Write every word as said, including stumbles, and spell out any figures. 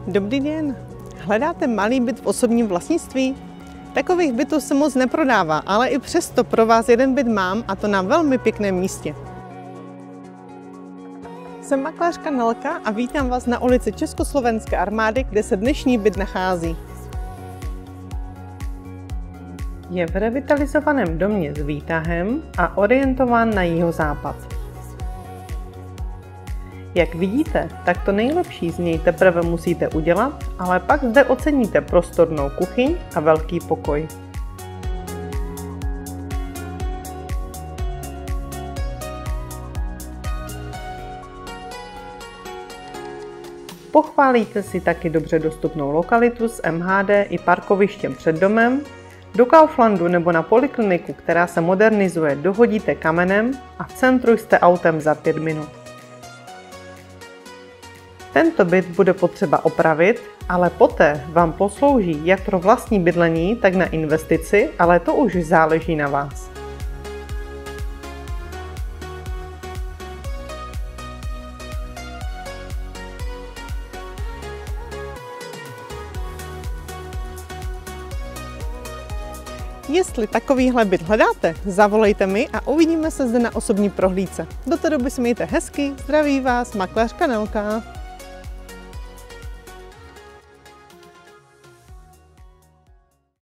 Dobrý den. Hledáte malý byt v osobním vlastnictví? Takových bytů se moc neprodává, ale i přesto pro vás jeden byt mám, a to na velmi pěkném místě. Jsem makléřka Nelka a vítám vás na ulici Československé armády, kde se dnešní byt nachází. Je v revitalizovaném domě s výtahem a orientován na jihozápad. Jak vidíte, tak to nejlepší z něj teprve musíte udělat, ale pak zde oceníte prostornou kuchyň a velký pokoj. Pochválíte si taky dobře dostupnou lokalitu s M H D i parkovištěm před domem. Do Kauflandu nebo na polikliniku, která se modernizuje, dohodíte kamenem a v centru jste autem za pět minut. Tento byt bude potřeba opravit, ale poté vám poslouží jak pro vlastní bydlení, tak na investici, ale to už záleží na vás. Jestli takovýhle byt hledáte, zavolejte mi a uvidíme se zde na osobní prohlídce. Do té doby se mějte hezky, zdraví vás makléřka Nelka.